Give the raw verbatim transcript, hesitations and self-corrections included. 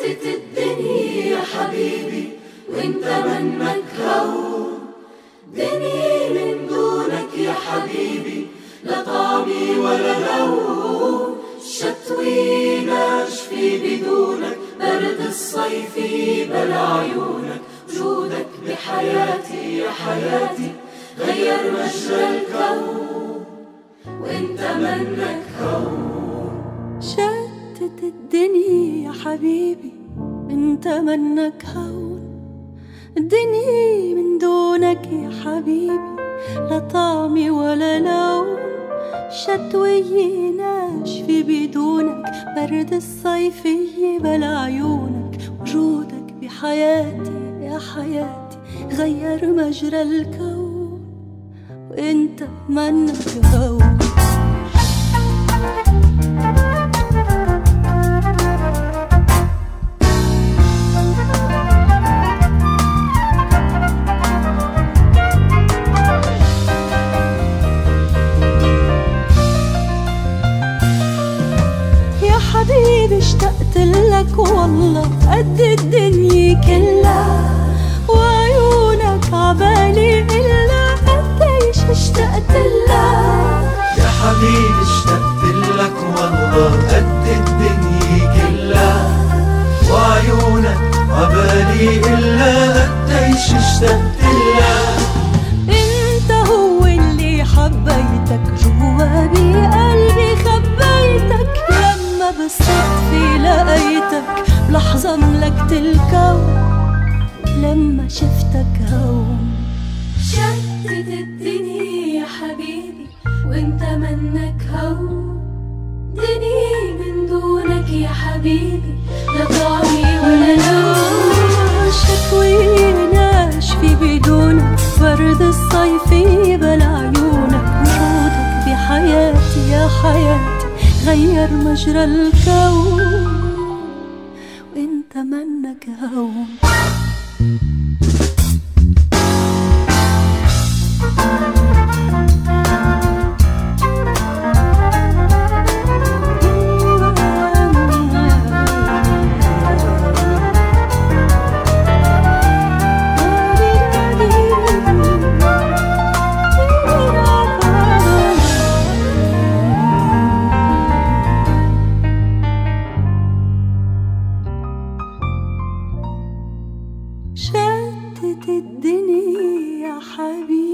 شتت الدنيا يا حبيبي وانت منك هون. دنيا من دونك يا حبيبي لا طعمي ولا لون. شتوي ناشفي بدونك برد الصيف بلا عيونك. وجودك بحياتي يا حياتي غير مجرى الكون وانت منك هون. شتت الدنيا يا حبيبي انت منك هون. الدنيا من دونك يا حبيبي لا طعمي ولا لون. شتوي ناشفي بدونك برد الصيفي بلا عيونك. وجودك بحياتي يا حياتي غير مجرى الكون وانت منك هون. حبيبي اشتقت لك والله قد الدنيا كلها. وعيونك عبالي إلا قديش اشتقت لك. يا حبيبي اشتقت لك والله قد الدنيا كلها. وعيونك عبالي إلا قديش اشتقت لك. انت هو اللي حبيتك جوا بقلبي خبيتك. لما بالصدفة لقيتك بلحظة ملكت الكون. لما شفتك هون شتت الدنيا يا حبيبي وانت منك هون. دنيا من دونك يا حبيبي لا طعمي ولا لون. شتوي ناشفي بدونك برد الصيفي بلا عيونك. وجودك بحياتي يا حياتي غير مجرى الكون وانت منك هون. شتت الدنيا يا حبيبي